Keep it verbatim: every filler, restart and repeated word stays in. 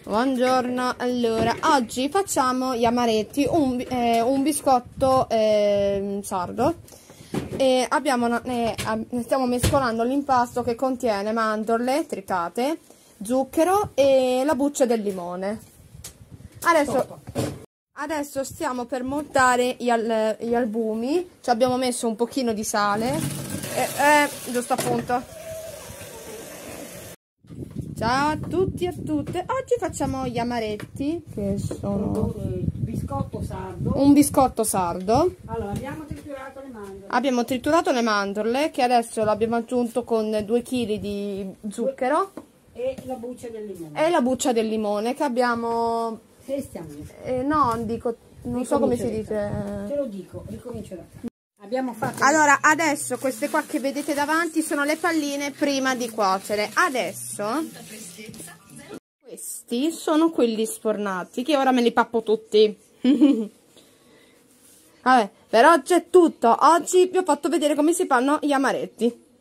Buongiorno, allora oggi facciamo gli amaretti, un, eh, un biscotto eh, sardo e abbiamo, eh, stiamo mescolando l'impasto che contiene mandorle tritate, zucchero e la buccia del limone. Adesso, adesso stiamo per montare gli, al, gli albumi, ci abbiamo messo un pochino di sale, eh, eh, giusto appunto. Ciao a tutti e a tutte, oggi facciamo gli amaretti che sono biscotto sardo. Un biscotto sardo. Allora abbiamo triturato le mandorle. Abbiamo triturato le mandorle che adesso l'abbiamo aggiunto con due chili di zucchero e la buccia del limone. E la buccia del limone che abbiamo. Che stiamo? Eh, no, dico, non so come si dice. Te lo dico, ricomincio da capo. Abbiamo fatto. Allora, adesso queste qua che vedete davanti sono le palline prima di cuocere. Adesso questi sono quelli sfornati che ora me li pappo tutti. Vabbè, per oggi è tutto. Oggi vi ho fatto vedere come si fanno gli amaretti.